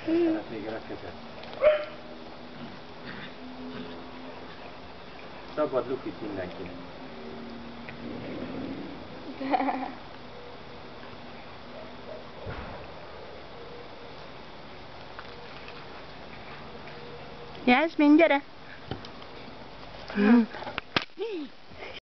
Szeretnék a kezet. Szabad lufit mindenkinek. Jászmin, gyere!